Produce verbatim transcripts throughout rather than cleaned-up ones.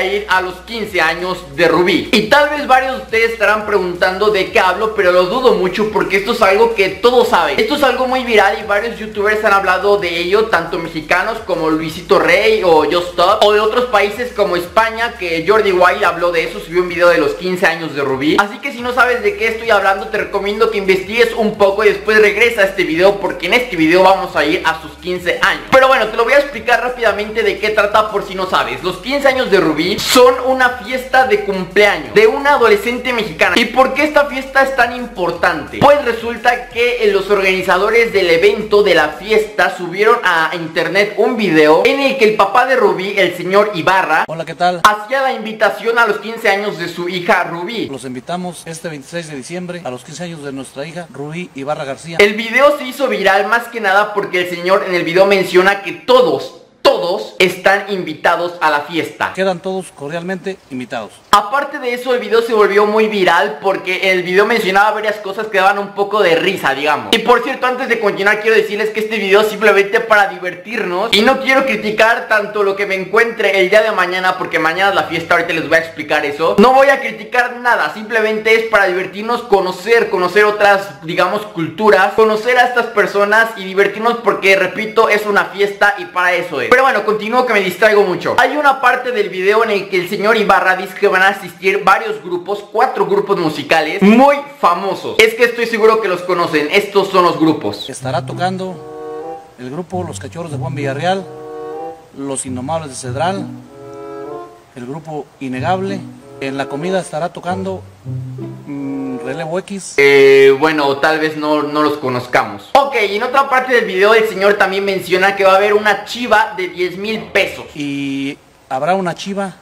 ir a los quince años de Rubí. Y tal vez varios de ustedes estarán preguntando de qué hablo, pero lo dudo mucho porque esto es algo que todos saben. Esto es algo muy viral y varios youtubers han hablado de ello, tanto mexicanos como Luisito Rey o Just Stop, o de otros países como España, que Jordi Wild habló de eso, subió un video de los quince años de Rubí. Así que si no sabes de qué estoy hablando, te recomiendo que investigues un poco y después regresa a este video, porque en este video vamos a ir a sus quince años. Pero bueno, te lo voy a explicar rápidamente de qué trata por si no sabes. Los quince años de Rubí son una fiesta de cumpleaños de una adolescente mexicana. ¿Y por qué esta fiesta es tan importante? Pues resulta que los organizadores del evento, de la fiesta, subieron a internet un video en el que el papá de Rubí, el señor Ibarra, hola, ¿qué tal?, hacía la invitación a los quince años de su hija Rubí. Los invitamos este veintiséis de diciembre a los quince años de nuestra hija Rubí Ibarra García. El video se hizo viral más que nada porque el señor en el video menciona que todos Todos están invitados a la fiesta. Quedan todos cordialmente invitados. Aparte de eso, el video se volvió muy viral porque el video mencionaba varias cosas que daban un poco de risa, digamos. Y por cierto, antes de continuar, quiero decirles que este video es simplemente para divertirnos y no quiero criticar tanto lo que me encuentre el día de mañana, porque mañana es la fiesta, ahorita les voy a explicar eso. No voy a criticar nada, simplemente es para divertirnos, conocer, conocer otras, digamos, culturas, conocer a estas personas y divertirnos porque, repito, es una fiesta y para eso es. Pero bueno, continúo que me distraigo mucho. Hay una parte del video en el que el señor Ibarra dice que van a asistir varios grupos, cuatro grupos musicales muy famosos. Es que estoy seguro que los conocen. Estos son los grupos. Estará tocando el grupo Los Cachorros de Juan Villarreal, Los Indomables de Cedral, el grupo Innegable. En la comida estará tocando mmm, Relevo X. Eh, bueno, tal vez no, no los conozcamos. Ok, y en otra parte del video el señor también menciona que va a haber una chiva de diez mil pesos. Y habrá una chiva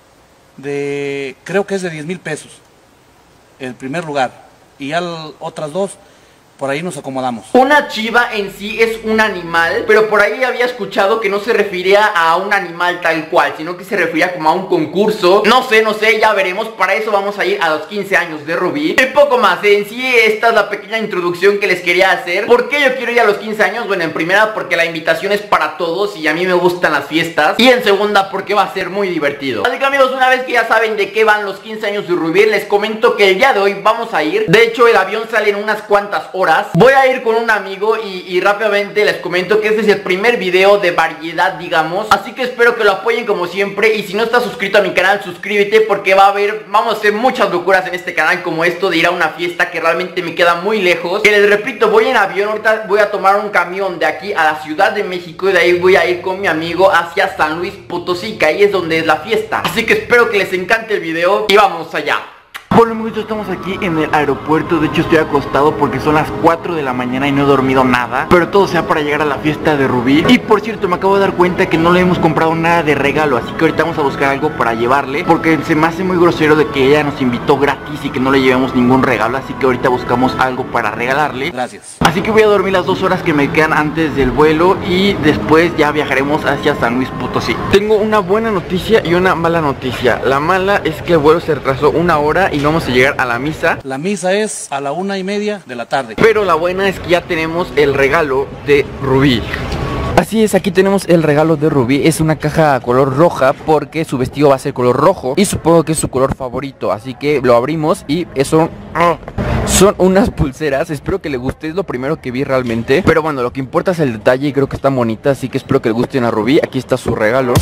de, creo que es de diez mil pesos, el primer lugar. Y ya otras dos, por ahí nos acomodamos. Una chiva en sí es un animal, pero por ahí había escuchado que no se refería a un animal tal cual, sino que se refería como a un concurso. No sé, no sé, ya veremos. Para eso vamos a ir a los quince años de Rubí. Y poco más, en sí esta es la pequeña introducción que les quería hacer. ¿Por qué yo quiero ir a los quince años? Bueno, en primera porque la invitación es para todos y a mí me gustan las fiestas. Y en segunda porque va a ser muy divertido. Así que amigos, una vez que ya saben de qué van los quince años de Rubí, les comento que el día de hoy vamos a ir. De hecho, el avión sale en unas cuantas horas. Voy a ir con un amigo y, y rápidamente les comento que este es el primer video de variedad, digamos. Así que espero que lo apoyen como siempre. Y si no estás suscrito a mi canal, suscríbete, porque va a haber, vamos a hacer muchas locuras en este canal, como esto de ir a una fiesta que realmente me queda muy lejos. Que les repito, voy en avión, ahorita voy a tomar un camión de aquí a la Ciudad de México y de ahí voy a ir con mi amigo hacia San Luis Potosí, que ahí es donde es la fiesta. Así que espero que les encante el video y vamos allá. Bueno amigos, estamos aquí en el aeropuerto. De hecho estoy acostado porque son las cuatro de la mañana y no he dormido nada, pero todo sea para llegar a la fiesta de Rubí. Y por cierto, me acabo de dar cuenta que no le hemos comprado nada de regalo, así que ahorita vamos a buscar algo para llevarle, porque se me hace muy grosero de que ella nos invitó gratis y que no le llevemos ningún regalo. Así que ahorita buscamos algo para regalarle. Gracias. Así que voy a dormir las dos horas que me quedan antes del vuelo y después ya viajaremos hacia San Luis Potosí. Tengo una buena noticia y una mala noticia. La mala es que el vuelo se retrasó una hora y no vamos a llegar a la misa. La misa es a la una y media de la tarde. Pero la buena es que ya tenemos el regalo de Rubí. Así es, aquí tenemos el regalo de Rubí. Es una caja color roja porque su vestido va a ser color rojo y supongo que es su color favorito. Así que lo abrimos y eso... son unas pulseras, espero que le guste, es lo primero que vi realmente. Pero bueno, lo que importa es el detalle y creo que están bonitas, así que espero que le gusten a Rubí. Aquí está su regalo.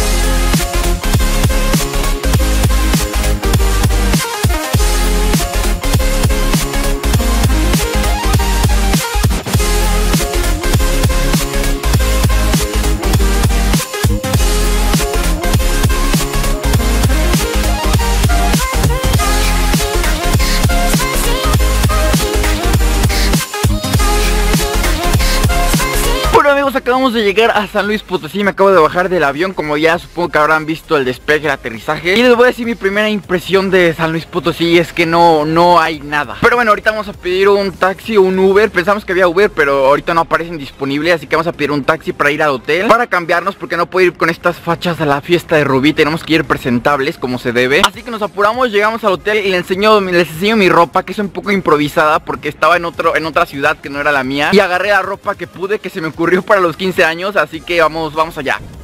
Amigos, acabamos de llegar a San Luis Potosí. Me acabo de bajar del avión, como ya supongo que habrán visto el despegue, el aterrizaje. Y les voy a decir mi primera impresión de San Luis Potosí es que no, no hay nada. Pero bueno, ahorita vamos a pedir un taxi o un Uber. Pensamos que había Uber, pero ahorita no aparecen disponibles, así que vamos a pedir un taxi para ir al hotel, para cambiarnos, porque no puedo ir con estas fachas a la fiesta de Rubí. Tenemos que ir presentables como se debe. Así que nos apuramos, llegamos al hotel y les enseño, les enseño mi ropa, que es un poco improvisada porque estaba en, otro, en otra ciudad que no era la mía. Y agarré la ropa que pude, que se me ocurrió para los quince años, así que vamos, vamos allá.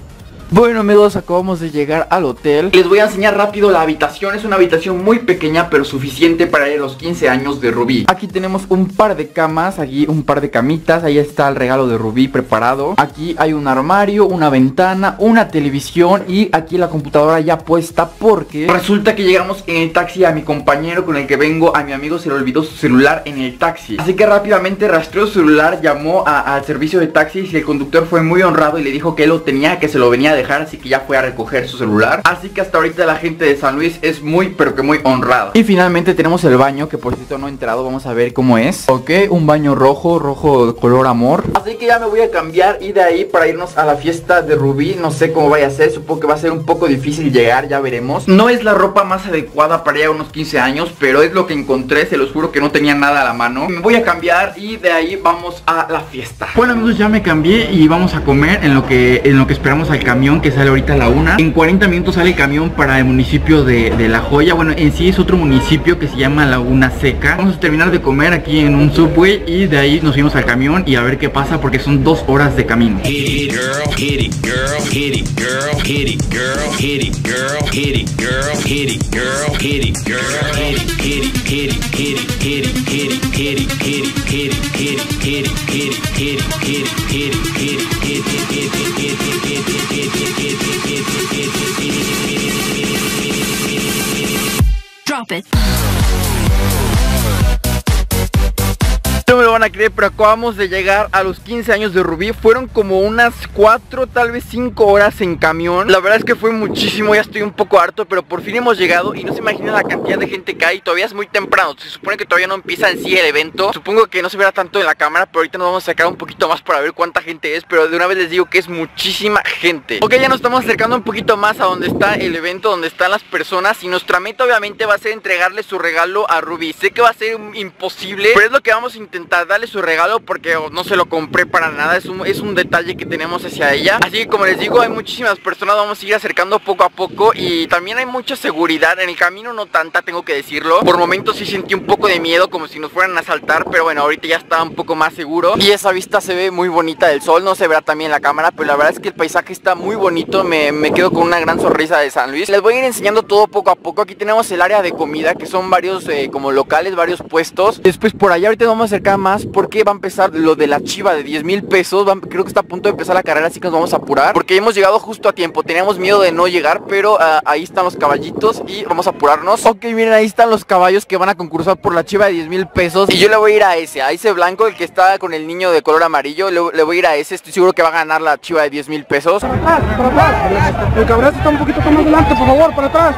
Bueno amigos, acabamos de llegar al hotel. Les voy a enseñar rápido la habitación. Es una habitación muy pequeña pero suficiente para ir a los quince años de Rubí. Aquí tenemos un par de camas, aquí un par de camitas. Ahí está el regalo de Rubí preparado. Aquí hay un armario, una ventana, una televisión y aquí la computadora ya puesta porque resulta que llegamos en el taxi. A mi compañero con el que vengo, a mi amigo se le olvidó su celular en el taxi. Así que rápidamente rastreó su celular, llamó a, al servicio de taxis y el conductor fue muy honrado y le dijo que él lo tenía, que se lo venía a dejar, así que ya fue a recoger su celular. Así que hasta ahorita la gente de San Luis es muy pero que muy honrada. Y finalmente tenemos el baño, que por cierto no he entrado, vamos a ver cómo es. Ok, un baño rojo, rojo color amor. Así que ya me voy a cambiar y de ahí para irnos a la fiesta de Rubí. No sé cómo vaya a ser, supongo que va a ser un poco difícil llegar, ya veremos. No es la ropa más adecuada para ir a unos quince años, pero es lo que encontré, se los juro que no tenía nada a la mano. Me voy a cambiar y de ahí vamos a la fiesta. Bueno amigos, ya me cambié y vamos a comer en lo que, en lo que esperamos al camión que sale ahorita a la una. En cuarenta minutos sale el camión para el municipio de, de La Joya. Bueno, en sí es otro municipio que se llama Laguna Seca. Vamos a terminar de comer aquí en un Subway y de ahí nos fuimos al camión y a ver qué pasa porque son dos horas de camino. Drop it. No me lo van a creer, pero acabamos de llegar a los quince años de Rubí. Fueron como unas cuatro, tal vez cinco horas en camión. La verdad es que fue muchísimo, ya estoy un poco harto, pero por fin hemos llegado y no se imaginan la cantidad de gente que hay. Todavía es muy temprano, se supone que todavía no empieza en sí el evento. Supongo que no se verá tanto en la cámara, pero ahorita nos vamos a sacar un poquito más para ver cuánta gente es. Pero de una vez les digo que es muchísima gente. Ok, ya nos estamos acercando un poquito más a donde está el evento, donde están las personas. Y nuestra meta obviamente va a ser entregarle su regalo a Rubí. Sé que va a ser imposible, pero es lo que vamos a intentar. Darle su regalo porque no se lo compré para nada. Es un, es un detalle que tenemos hacia ella. Así que como les digo, hay muchísimas personas. Vamos a ir acercando poco a poco. Y también hay mucha seguridad en el camino, no tanta, tengo que decirlo. Por momentos sí sentí un poco de miedo, como si nos fueran a asaltar, pero bueno, ahorita ya está un poco más seguro. Y esa vista se ve muy bonita del sol. No se verá también en la cámara, pero la verdad es que el paisaje está muy bonito. Me, me quedo con una gran sonrisa de San Luis. Les voy a ir enseñando todo poco a poco. Aquí tenemos el área de comida, que son varios eh, como locales, varios puestos. Después por allá ahorita nos vamos a acercar más porque va a empezar lo de la chiva de diez mil pesos. Va, creo que está a punto de empezar la carrera, así que nos vamos a apurar porque hemos llegado justo a tiempo. Teníamos miedo de no llegar, pero uh, ahí están los caballitos y vamos a apurarnos. Ok, miren, ahí están los caballos que van a concursar por la chiva de diez mil pesos. Y yo le voy a ir a ese, a ese blanco, el que está con el niño de color amarillo. Le, le voy a ir a ese, estoy seguro que va a ganar la chiva de diez mil pesos. Para atrás, para atrás. El cabrón está un poquito más adelante, por favor, para atrás.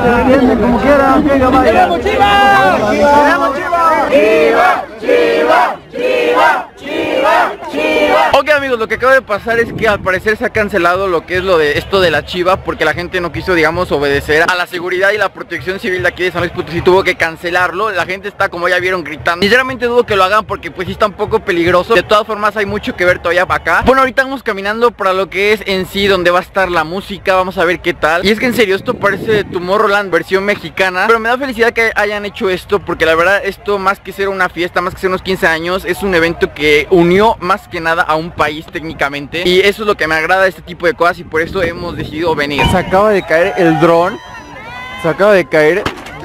Como quiera, venga, vaya. ¡Queremos chiva! ¡Queremos chiva! ¡Chiva! ¡Chiva! ¡Chiva! ¡Chiva! ¡Chiva! Ok amigos, lo que acaba de pasar es que al parecer se ha cancelado lo que es lo de esto de la chiva, porque la gente no quiso, digamos, obedecer a la seguridad y la protección civil de aquí de San Luis Potosí. Tuvo que cancelarlo. La gente está, como ya vieron, gritando. Sinceramente dudo que lo hagan porque pues sí está un poco peligroso. De todas formas hay mucho que ver todavía para acá. Bueno, ahorita vamos caminando para lo que es en sí donde va a estar la música. Vamos a ver qué tal. Y es que en serio, esto parece Tomorrowland versión mexicana, pero me da felicidad que hayan hecho esto, porque la verdad esto, más que ser una fiesta, más que ser unos quince años, es un evento que unió más que nada a un país técnicamente. Y eso es lo que me agrada de este tipo de cosas y por eso hemos decidido venir. Se acaba de caer el dron. Se acaba de caer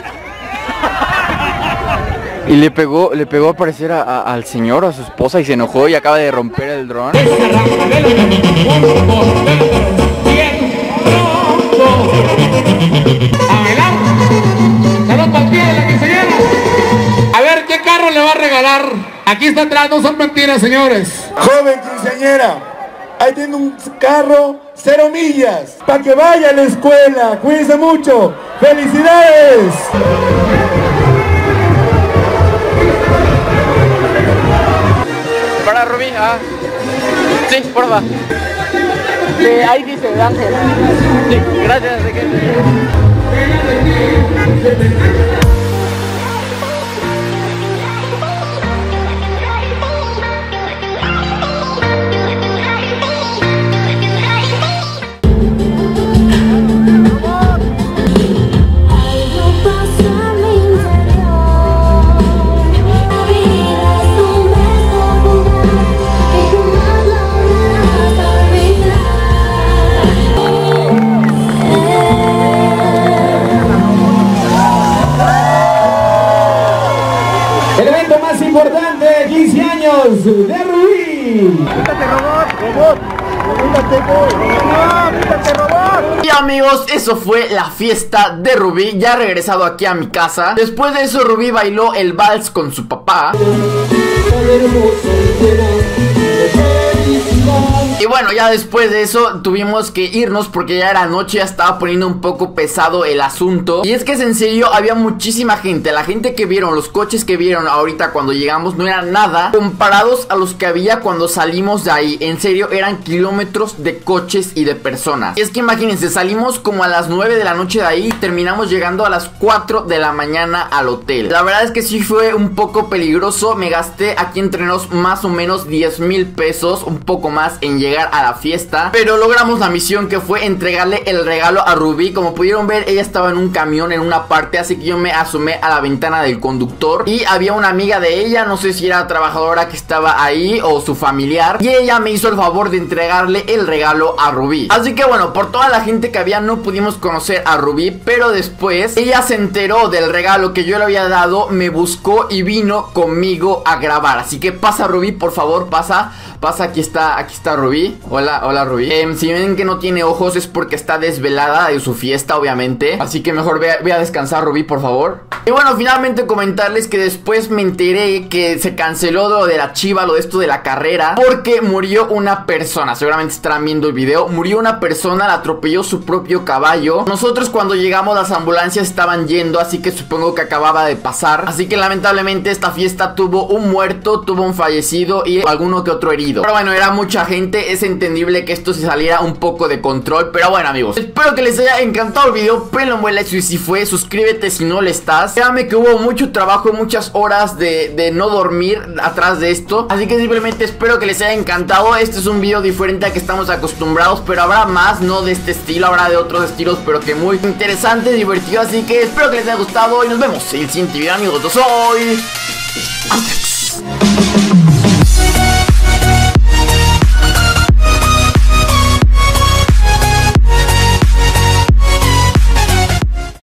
y le pegó, le pegó a parecer a, a, al señor, a su esposa, y se enojó y acaba de romper el dron. A ver, ¿qué carro le va a regalar? Aquí está atrás, no son mentiras, señores. Joven quinceañera, ahí tiene un carro cero millas para que vaya a la escuela. Cuídense mucho. ¡Felicidades! Para Rubí, ah. Sí, porfa. Eh, ahí dice, Ángel. Sí, gracias. ¿De qué? Oh El evento más importante, quince años de Rubí. Quítate, robot, robot. Quítate, no, quítate, robot. Y amigos, eso fue la fiesta de Rubí. Ya he regresado aquí a mi casa. Después de eso Rubí bailó el vals con su papá. Y bueno, ya después de eso tuvimos que irnos porque ya era noche, ya estaba poniendo un poco pesado el asunto. Y es que en serio había muchísima gente. La gente que vieron, los coches que vieron ahorita cuando llegamos no eran nada comparados a los que había cuando salimos de ahí. En serio, eran kilómetros de coches y de personas. Y es que imagínense, salimos como a las nueve de la noche de ahí y terminamos llegando a las cuatro de la mañana al hotel. La verdad es que sí fue un poco peligroso. Me gasté aquí entre nos más o menos diez mil pesos, un poco más en llegar a la fiesta, pero logramos la misión, que fue entregarle el regalo a Rubí. Como pudieron ver, ella estaba en un camión en una parte, así que yo me asomé a la ventana del conductor y había una amiga de ella, no sé si era trabajadora que estaba ahí o su familiar, y ella me hizo el favor de entregarle el regalo a Rubí. Así que bueno, por toda la gente que había no pudimos conocer a Rubí, pero después ella se enteró del regalo que yo le había dado, me buscó y vino conmigo a grabar. Así que pasa, Rubí, por favor, pasa. Pasa, aquí está, aquí está Rubí. Hola, hola Rubí. eh, Si ven que no tiene ojos es porque está desvelada de su fiesta, obviamente. Así que mejor ve a, ve a descansar, Rubí, por favor. Y bueno, finalmente comentarles que después me enteré que se canceló lo de la chiva, lo de esto de la carrera, porque murió una persona. Seguramente estarán viendo el video. Murió una persona, la atropelló su propio caballo. Nosotros cuando llegamos las ambulancias estaban yendo, así que supongo que acababa de pasar. Así que lamentablemente esta fiesta tuvo un muerto, tuvo un fallecido y alguno que otro herido. Pero bueno, era mucha gente, es entendible que esto se saliera un poco de control. Pero bueno, amigos, espero que les haya encantado el video. Ponle un buen like si fue, suscríbete si no le estás. Créanme que hubo mucho trabajo, muchas horas de, de no dormir atrás de esto. Así que simplemente espero que les haya encantado. Este es un video diferente a que estamos acostumbrados, pero habrá más, no de este estilo, habrá de otros estilos, pero que muy interesante, divertido. Así que espero que les haya gustado y nos vemos en el siguiente video, amigos. Yo soy Antex.